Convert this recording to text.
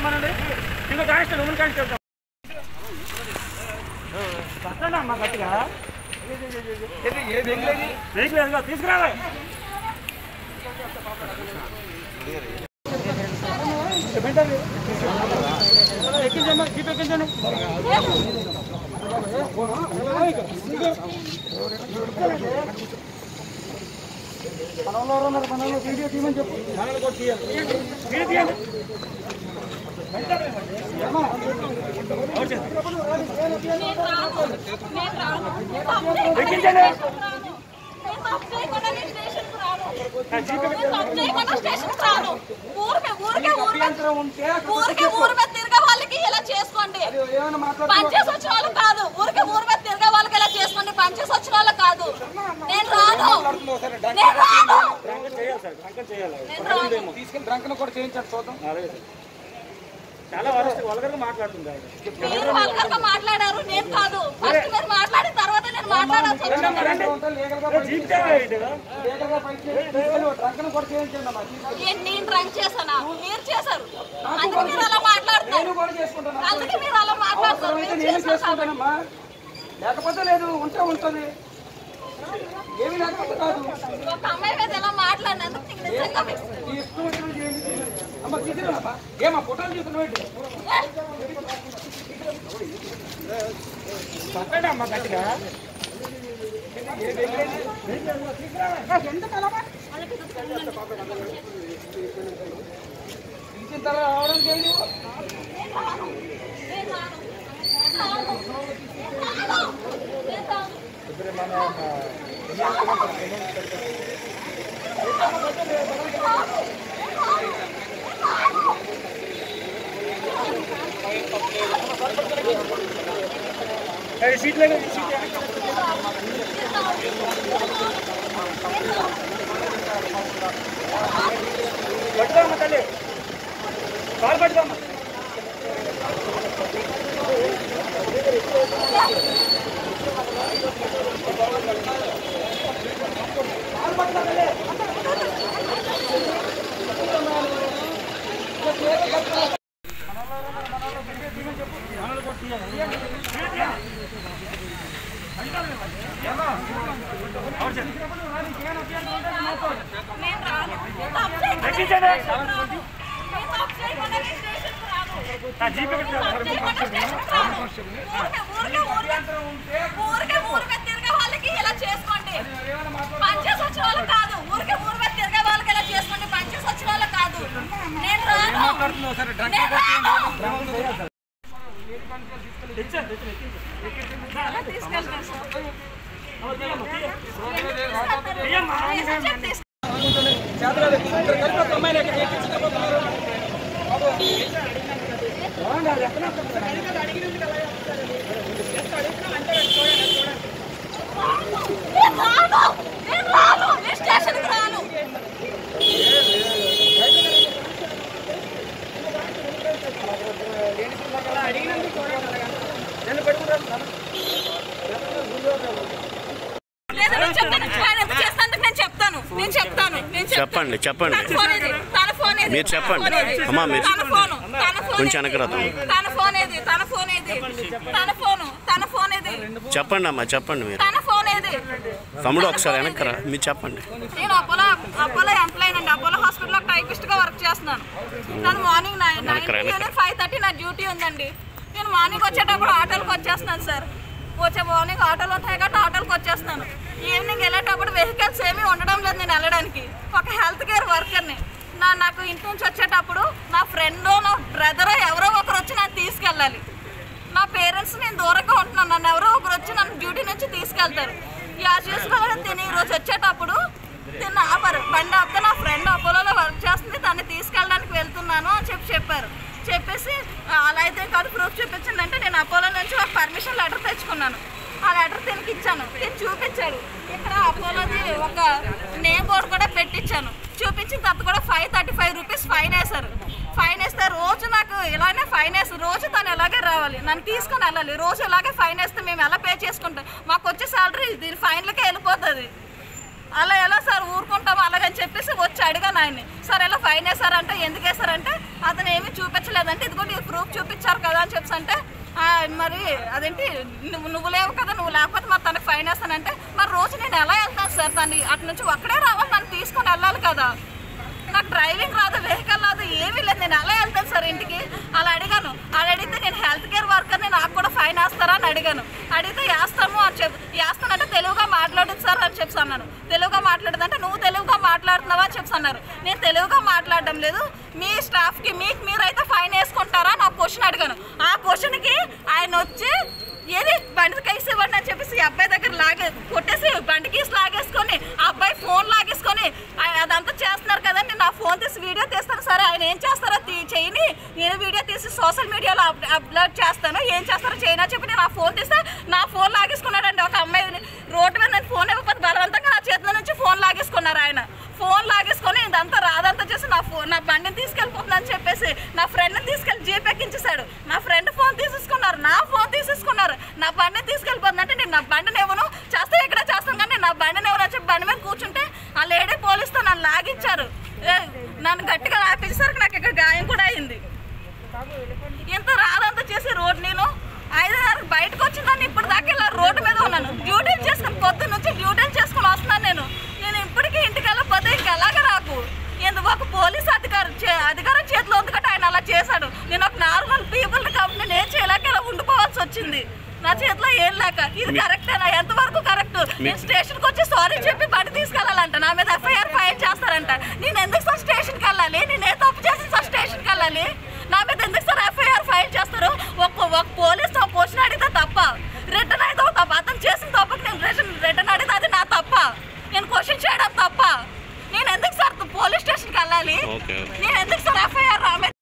రమ్మనండి. ఇంకో constable women constable అమ్మా గట్టిగా వెహికల్ తీసుకురావా. ఎక్కించమ్మా, జీప్ ఎక్కించండి. మనలో ఉన్నారు, మనలో వీడియో తీయమని చెప్పు. మనలో కూడా తీయాలి, వీడియో తీయండి. ఎక్కించండి. ఊరికే తిరగే వాళ్ళకి ఇలా చేసుకోండి. పనిచేసి వచ్చిన వాళ్ళు కాదు, ఊరికే ఊరి మీద తిరగే వాళ్ళకి ఇలా చేసుకోండి. పనిచేసి వచ్చిన వాళ్ళు కాదు. నేను రాను. చాలా వల్గర్గా మాట్లాడుతుంది. మీరు వల్గర్గా మాట్లాడారు, నేను కాదు. ఫస్ట్ మీరు మాట్లాడిన తర్వాత నేను మాట్లాడాల్సి వచ్చింది. నేను డ్రంక్ చేశానా? మీరు చేశారు, అందుకే మీరు అలా మాట్లాడుతున్నారు. అందుకే మీరు అలా మాట్లాడుతున్నారు. లేకపోతే లేదు, ఉంటే ఉంటుంది. ఏమి లేకపోతే కాదు. ఒక అమ్మాయి మీద ఎలా మాట్లాడినందుకు నిజంగా ఏమా ఫోటోలు చూస్తున్నా అమ్మా గట్టిగా తల రావడం చేయదు. సీట్ లేదు, పట్టుకోమ్మా తల్లి, కాలు పట్టుకోమ్మా. వాళ్ళకి ఇలా చేసుకోండి. పనిచేసి వచ్చిన వాళ్ళు కాదు, ఊరికే ఊరి మీద తిరిగే వాళ్ళకి ఇలా చేసుకోండి. పనిచేసి వచ్చిన వాళ్ళు కాదు. నేను రాను. స్టేషన్కి రాను. చెప్పండి చెప్పండి మీరు చెప్పండి అమ్మా. మీరు కొంచెం వెనకరాదు. చెప్పండి అమ్మా, చెప్పండి. మీరు తమ్ముడు ఒకసారి వెనకరా, మీరు చెప్పండి. నేను అపోలో ఎంప్లాయీ అండి. అపోలో హాస్పిటల్లో టైపిస్ట్ గా వర్క్ చేస్తున్నాను. నేను మార్నింగ్ 5:30 నా డ్యూటీ ఉందండి. నేను మార్నింగ్ వచ్చేటప్పుడు ఆటోలకు వచ్చేస్తున్నాను సార్. మార్నింగ్ ఆటోలు ఉంటాయి కాబట్టి ఆటోలకు వచ్చేస్తున్నాను. ఈవినింగ్ వెళ్ళేటప్పుడు వెహికల్స్ ఏమీ ఉండడం లేదు నేను వెళ్ళడానికి. ఒక హెల్త్ కేర్ వర్కర్ని. నాకు ఇంటి నుంచి వచ్చేటప్పుడు నా ఫ్రెండ్, నా బ్రదర్ ఎవరో ఒకరు వచ్చి నన్ను తీసుకెళ్ళాలి. నా పేరెంట్స్ నేను దూరంగా ఉంటున్నాను. నన్ను ఎవరో ఒకరు వచ్చి నన్ను డ్యూటీ నుంచి తీసుకెళ్తారు. యాజ్ యూజువల్గా తిని ఈరోజు వచ్చేటప్పుడు తిన్న ఆపరు. బండి ఆపితే నా ఫ్రెండ్ అపోలోలో వర్క్ చేస్తుంది, దాన్ని తీసుకెళ్ళడానికి వెళ్తున్నాను అని చెప్పారు. చెప్పేసి అలా అయితే కాదు, ప్రూఫ్ చూపించిందంటే నేను అపోలో నుంచి ఒక పర్మిషన్ లెటర్ తెచ్చుకున్నాను. ఆ లెటర్ తినికి ఇచ్చాను. నేను చూపించాడు. ఇక్కడ అపోలోది ఒక నేమ్ బోర్డు కూడా పెట్టించాను. చూపించిన తర్వాత కూడా 535 రూపీస్ ఫైన్ వేశారు. ఫైన్ వేస్తే రోజు నాకు ఇలానే ఫైన్ వేసి రోజు తను ఇలాగే రావాలి, నన్ను తీసుకొని వెళ్ళాలి. రోజు ఇలాగే ఫైన్ వేస్తే మేము ఎలా పే చేసుకుంటాం? మాకు వచ్చే శాలరీ దీని ఫైన్లకే వెళ్ళిపోతుంది. అలా ఎలా సార్ ఊరుకుంటాము? అలాగని చెప్పి చెప్పేసి వచ్చి అడిగాను ఆయన్ని. సార్ ఇలా ఫైన్ వేసారంటే ఎందుకు వేసారంటే అతను ఏమీ చూపించలేదంటే ఇదిగోండి ప్రూఫ్ చూపించారు కదా అని చెప్పి అంటే మరి అదేంటి నువ్వు లేవు కదా, నువ్వు లేకపోతే మరి తనకి ఫైన్ వేస్తానంటే మరి రోజు నేను ఎలా వెళ్తాను సార్? తను అటు నుంచి ఒక్కడే రావాలి, నన్ను తీసుకొని వెళ్ళాలి కదా. నాకు డ్రైవింగ్ రాదు, వెహికల్ రాదు, ఏమీ లేదు, నేను ఎలా వెళ్తాను సార్ ఇంటికి? అలా అడిగాను. అలా అడిగితే నేను హెల్త్ కేర్ వర్కర్ని, నాకు కూడా ఫైన్ వేస్తారా అని అడిగాను. అడిగితే వేస్తాము అని వేస్తానంటే తెలుగుగా మాట్లాడదు సార్ అని చెప్పి అన్నాను. తెలుగుగా మాట్లాడదంటే నువ్వు తెలుగుగా మాట్లాడుతున్నావా అని చెప్పి అన్నారు. నేను తెలుగుగా మాట్లాడడం లేదు, మీ స్టాఫ్కి మీరైతే ఫైన్ వేసుకుంటారా నా క్వశ్చన్ అడిగాను. ఆ క్వశ్చన్కి ఆయన వచ్చి ఏది బండి కైసి ఇవ్వండి అని చెప్పేసి అబ్బాయి దగ్గర కొట్టేసి బండి కీస్ లాగేసుకొని ఆ అబ్బాయి ఫోన్ లాగేసుకొని అదంతా చేస్తున్నారు కదండి. నా ఫోన్ తీసి వీడియో తీస్తాను, సరే ఆయన ఏం చేస్తారో చేయని, నేను వీడియో తీసి సోషల్ మీడియాలో అప్లోడ్ చేస్తాను, ఏం చేస్తారో చేయనా చెప్పి నేను ఆ ఫోన్ తీస్తే నా ఫోన్ లాగేసుకున్నాడండి. ఒక అమ్మాయి రోడ్డు మీద నేను ఫోన్ ఇవ్వకపోతే బలవంతంగా నా చేతుల నుంచి ఫోన్ లాగేసుకున్నారు. ఆయన ఫోన్ లాగేసుకొని ఇదంతా రాదంతా చేసి నా బండిని తీసుకెళ్ళిపోతుందని చెప్పేసి నా ఫ్రెండ్ని తీసుకెళ్ళి జీప్ ఎక్కించేశాడు. నా ఫ్రెండ్ ఫోన్ తీసేసుకున్నారు, నా ఫోన్ తీసేసుకున్నారు, నా బండిని తీసుకెళ్ళిపోతుందంటే నేను నా బండిని ఇవ్వను, చేస్తే ఇక్కడ చేస్తాను కానీ నా బండిని ఎవరు చెప్పి బండి మీద కూర్చుంటే ఆ లేడీ పోలీసుతో నన్ను లాగించారు. నన్ను గట్టిగా లాపించేసరికి నాకు ఇక్కడ గాయం కూడా అయింది. ఇంత రాదంతా చేసి రోడ్డు నేను 5:30 బయటకు వచ్చిందని ఇప్పుడు దాకా ఇలా రోడ్డు మీద ఉన్నాను. డ్యూటీలు చేసుకుని పొద్దున్న నుంచి డ్యూటీలు చేసుకుని వస్తున్నాను. నేను ఇప్పటికీ ఇంటికి వెళ్ళకపోతే ఇంకెలాగా నాకు ఎందుకు ఒక పోలీస్ అధికారం చేతిలో ఉంది కాబట్టి ఆయన అలా చేశాడు. నేను ఒక నార్మల్ పీపుల్ కాబట్టి నేను ఏం చేయలేక ఇలా ఉండిపోవాల్సి వచ్చింది. నా చేతిలో ఏం లేక ఇది కరెక్టేనా? ఎంతవరకు కరెక్ట్? నేను స్టేషన్కి వచ్చి సారీ చెప్పి బండి తీసుకెళ్ళాలంట, నా మీద ఎఫ్ఐఆర్ ఫైల్ చేస్తారంట. నేను ఎందుకు సార్ స్టేషన్కి వెళ్ళాలి? నేను ఏ తప్పు చేసి సార్ స్టేషన్కి వెళ్ళాలి? నా మీద ఎందుకు సార్ ఎఫ్ఐఆర్ ఫైల్ చేస్తారు? ఒక పోలీస్ ఆ క్వశ్చన్ అడిగితే తప్ప, రిటర్న్ అయితే తప్ప, అతను చేసిన తప్పకి నేను రిటర్న్ అడిగితే అది నా తప్ప, నేను క్వశ్చన్ చేయడం తప్ప. నేను ఎందుకు సార్ పోలీస్ స్టేషన్కి వెళ్ళాలి? నేను ఎందుకు సార్ ఎఫ్ఐఆర్